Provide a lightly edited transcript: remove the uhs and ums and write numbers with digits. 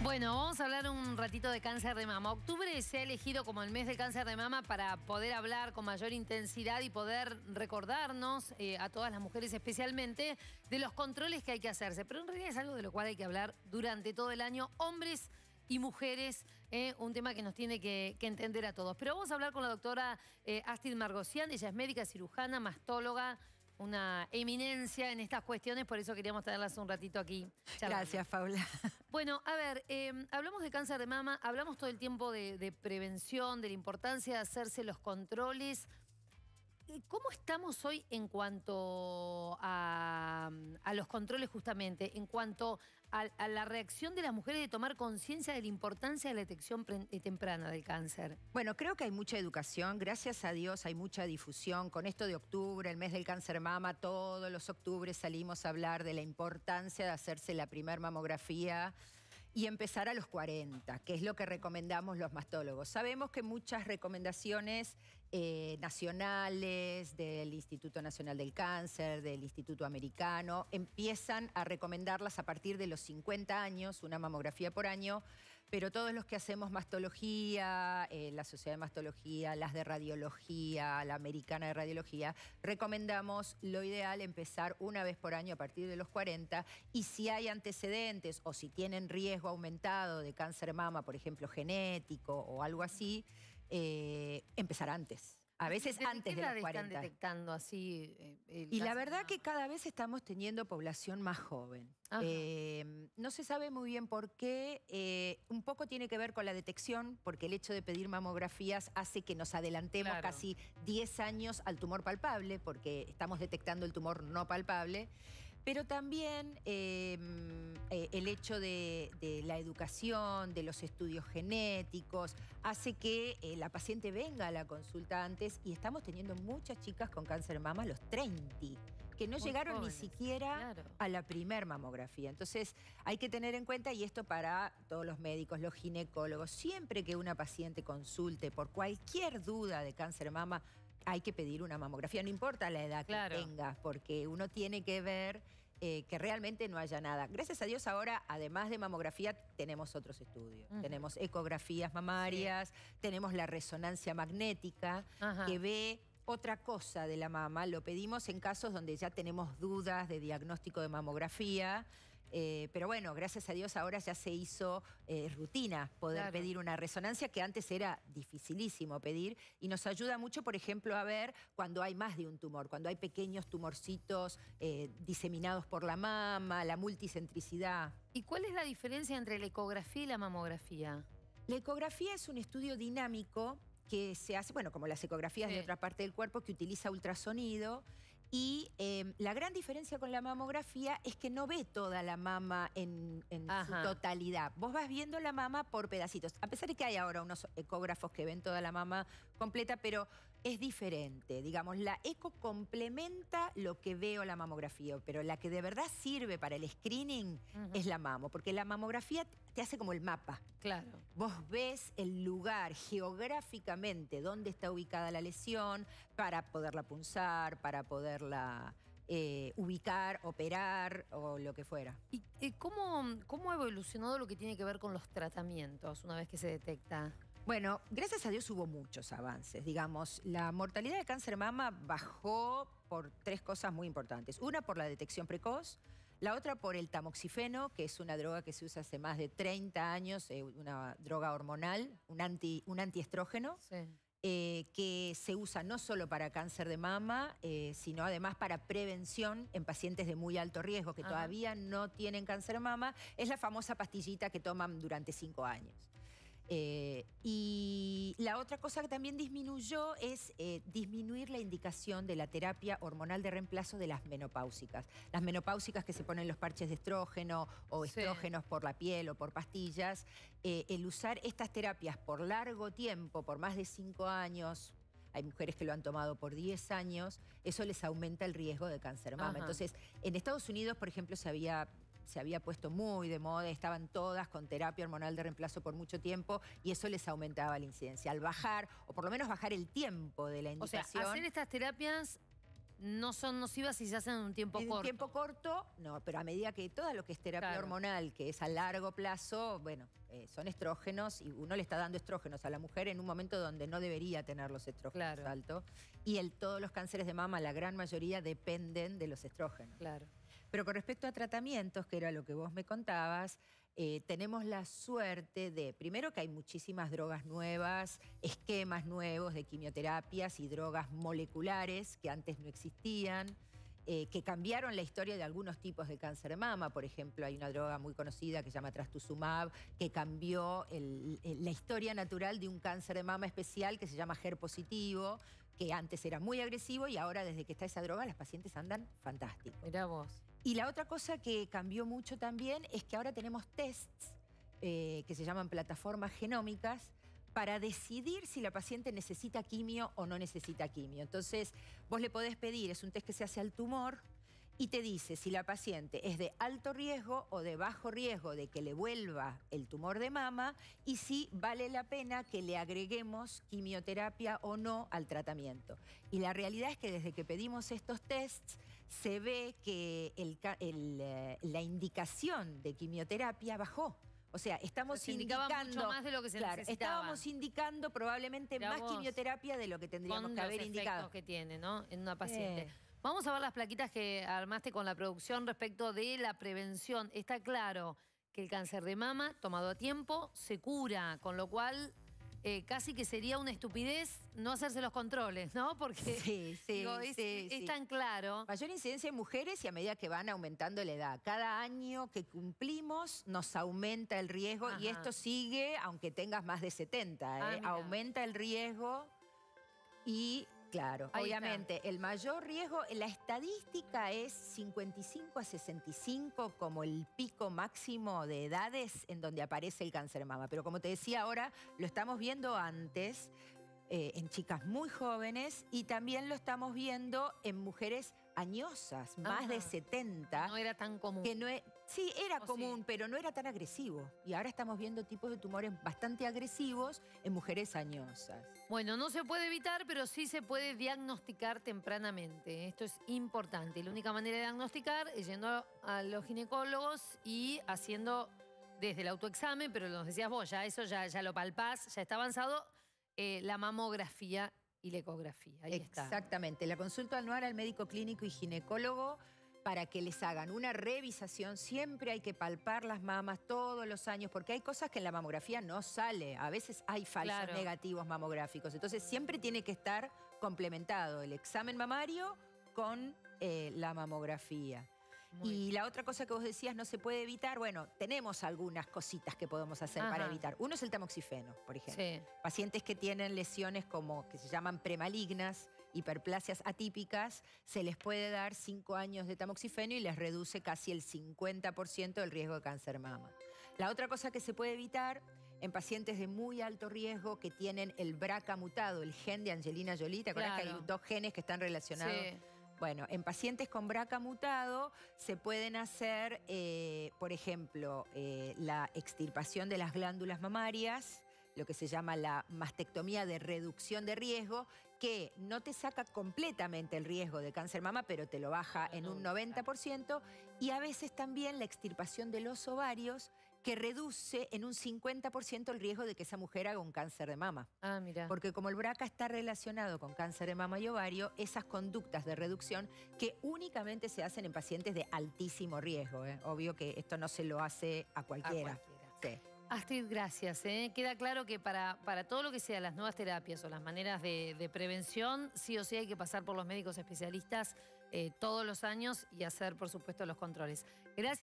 Bueno, vamos a hablar un ratito de cáncer de mama. Octubre se ha elegido como el mes del cáncer de mama para poder hablar con mayor intensidad y poder recordarnos a todas las mujeres especialmente de los controles que hay que hacerse. Pero en realidad es algo de lo cual hay que hablar durante todo el año, hombres y mujeres, un tema que nos tiene que entender a todos. Pero vamos a hablar con la doctora Astrid Margosian. Ella es médica cirujana, mastóloga, una eminencia en estas cuestiones, por eso queríamos tenerlas un ratito aquí charlando. Gracias, Paula. Bueno, a ver, hablamos de cáncer de mama, hablamos todo el tiempo de prevención, de la importancia de hacerse los controles. ¿Cómo estamos hoy en cuanto a los controles justamente? En cuanto a la reacción de las mujeres de tomar conciencia de la importancia de la detección temprana del cáncer. Bueno, creo que hay mucha educación, gracias a Dios hay mucha difusión. Con esto de octubre, el mes del cáncer mama, todos los octubres salimos a hablar de la importancia de hacerse la primer mamografía y empezar a los 40, que es lo que recomendamos los mastólogos. Sabemos que muchas recomendaciones nacionales del Instituto Nacional del Cáncer, del Instituto Americano, empiezan a recomendarlas a partir de los 50 años, una mamografía por año, pero todos los que hacemos mastología, la Sociedad de Mastología, las de Radiología, la Americana de Radiología, recomendamos lo ideal empezar una vez por año a partir de los 40, y si hay antecedentes o si tienen riesgo aumentado de cáncer mama, por ejemplo genético o algo así, empezar antes. A veces antes de los 40. ¿Están detectando así Y la verdad que cada vez estamos teniendo población más joven. No se sabe muy bien por qué. Un poco tiene que ver con la detección, porque el hecho de pedir mamografías hace que nos adelantemos casi 10 años al tumor palpable, porque estamos detectando el tumor no palpable. Pero también el hecho de la educación, de los estudios genéticos, hace que la paciente venga a la consulta antes, y estamos teniendo muchas chicas con cáncer de mama a los 30, que no llegaron ni siquiera a la primer mamografía. Entonces hay que tener en cuenta, y esto para todos los médicos, los ginecólogos, siempre que una paciente consulte por cualquier duda de cáncer de mama, hay que pedir una mamografía, no importa la edad que tengas, porque uno tiene que ver que realmente no haya nada. Gracias a Dios ahora, además de mamografía, tenemos otros estudios. Tenemos ecografías mamarias, tenemos la resonancia magnética, que ve otra cosa de la mama. Lo pedimos en casos donde ya tenemos dudas de diagnóstico de mamografía. Pero bueno, gracias a Dios ahora ya se hizo rutina poder pedir una resonancia, que antes era dificilísimo pedir, y nos ayuda mucho, por ejemplo, a ver cuando hay más de un tumor, cuando hay pequeños tumorcitos diseminados por la mama, la multicentricidad. ¿Y cuál es la diferencia entre la ecografía y la mamografía? La ecografía es un estudio dinámico que se hace, bueno, como las ecografías de otra parte del cuerpo, que utiliza ultrasonido. Y la gran diferencia con la mamografía es que no ve toda la mama en su totalidad. Vos vas viendo la mama por pedacitos. A pesar de que hay ahora unos ecógrafos que ven toda la mama completa, pero es diferente. Digamos, la eco complementa lo que veo la mamografía, pero la que de verdad sirve para el screening es la mamo, porque la mamografía te hace como el mapa. Claro. Vos ves el lugar geográficamente donde está ubicada la lesión para poderla punzar, para poderla ubicar, operar o lo que fuera. ¿Y cómo ha evolucionado lo que tiene que ver con los tratamientos una vez que se detecta? Bueno, gracias a Dios hubo muchos avances. Digamos, la mortalidad de cáncer de mama bajó por 3 cosas muy importantes. Una, por la detección precoz. La otra, por el tamoxifeno, que es una droga que se usa hace más de 30 años, una droga hormonal, un antiestrógeno, que se usa no solo para cáncer de mama, sino además para prevención en pacientes de muy alto riesgo, que todavía no tienen cáncer de mama. Es la famosa pastillita que toman durante 5 años. Y la otra cosa que también disminuyó es disminuir la indicación de la terapia hormonal de reemplazo de las menopáusicas. Las menopáusicas que se ponen los parches de estrógeno o estrógenos por la piel o por pastillas. El usar estas terapias por largo tiempo, por más de 5 años, hay mujeres que lo han tomado por 10 años, eso les aumenta el riesgo de cáncer de mama. Entonces, en Estados Unidos, por ejemplo, se había puesto muy de moda, estaban todas con terapia hormonal de reemplazo por mucho tiempo, y eso les aumentaba la incidencia. Al bajar, o por lo menos bajar el tiempo de la indicación. O sea, hacer estas terapias no son nocivas si se hacen en un tiempo corto. En un tiempo corto, no, pero a medida que todo lo que es terapia hormonal, que es a largo plazo, bueno, son estrógenos y uno le está dando estrógenos a la mujer en un momento donde no debería tener los estrógenos altos. Y todos los cánceres de mama, la gran mayoría, dependen de los estrógenos. Claro. Pero con respecto a tratamientos, que era lo que vos me contabas, tenemos la suerte de, primero que hay muchísimas drogas nuevas, esquemas nuevos de quimioterapias y drogas moleculares que antes no existían, que cambiaron la historia de algunos tipos de cáncer de mama. Por ejemplo, hay una droga muy conocida que se llama trastuzumab, que cambió la historia natural de un cáncer de mama especial que se llama HER positivo, que antes era muy agresivo y ahora desde que está esa droga las pacientes andan fantásticos. Mirá vos. Y la otra cosa que cambió mucho también es que ahora tenemos tests que se llaman plataformas genómicas para decidir si la paciente necesita quimio o no necesita quimio. Entonces, vos le podés pedir, es un test que se hace al tumor y te dice si la paciente es de alto riesgo o de bajo riesgo de que le vuelva el tumor de mama y si vale la pena que le agreguemos quimioterapia o no al tratamiento. Y la realidad es que desde que pedimos estos tests se ve que la indicación de quimioterapia bajó. O sea, estamos indicando mucho más de lo que se necesitaba. Estábamos indicando probablemente más quimioterapia de lo que tendríamos que haber indicado. Con los efectos que tiene, ¿no? En una paciente. Vamos a ver las plaquitas que armaste con la producción respecto de la prevención. Está claro que el cáncer de mama, tomado a tiempo, se cura, con lo cual casi que sería una estupidez no hacerse los controles, ¿no? Porque es tan claro. Mayor incidencia en mujeres y a medida que van aumentando la edad. Cada año que cumplimos nos aumenta el riesgo y esto sigue aunque tengas más de 70. Aumenta el riesgo y... Claro, obviamente, el mayor riesgo, la estadística es 55 a 65 como el pico máximo de edades en donde aparece el cáncer de mama. Pero como te decía ahora, lo estamos viendo antes en chicas muy jóvenes y también lo estamos viendo en mujeres añosas, más de 70. No era tan común. Sí, era común, pero no era tan agresivo. Y ahora estamos viendo tipos de tumores bastante agresivos en mujeres añosas. Bueno, no se puede evitar, pero sí se puede diagnosticar tempranamente. Esto es importante. La única manera de diagnosticar es yendo a los ginecólogos y haciendo desde el autoexamen, pero nos decías vos, ya eso ya lo palpás, ya está avanzado, la mamografía y la ecografía. Ahí está. Exactamente. La consulta anual al médico clínico y ginecólogo para que les hagan una revisación. Siempre hay que palpar las mamas todos los años, porque hay cosas que en la mamografía no sale. A veces hay falsos negativos mamográficos. Entonces siempre tiene que estar complementado el examen mamario con la mamografía. Y la otra cosa que vos decías, no se puede evitar. Bueno, tenemos algunas cositas que podemos hacer para evitar. Uno es el tamoxifeno, por ejemplo. Pacientes que tienen lesiones como que se llaman premalignas, hiperplasias atípicas, se les puede dar 5 años de tamoxifeno y les reduce casi el 50% del riesgo de cáncer mama. La otra cosa que se puede evitar en pacientes de muy alto riesgo que tienen el BRCA mutado, el gen de Angelina Jolie, ¿te acuerdas que hay 2 genes que están relacionados? Sí. Bueno, en pacientes con BRCA mutado se pueden hacer, por ejemplo, la extirpación de las glándulas mamarias, lo que se llama la mastectomía de reducción de riesgo, que no te saca completamente el riesgo de cáncer mama, pero te lo baja en un 90%, y a veces también la extirpación de los ovarios, que reduce en un 50% el riesgo de que esa mujer haga un cáncer de mama. Ah, mira. Porque como el BRCA está relacionado con cáncer de mama y ovario, esas conductas de reducción que únicamente se hacen en pacientes de altísimo riesgo. Obvio que esto no se lo hace a cualquiera. Sí. Astrid, gracias. Queda claro que para todo lo que sea las nuevas terapias o las maneras de prevención, sí o sí hay que pasar por los médicos especialistas todos los años y hacer, por supuesto, los controles. Gracias.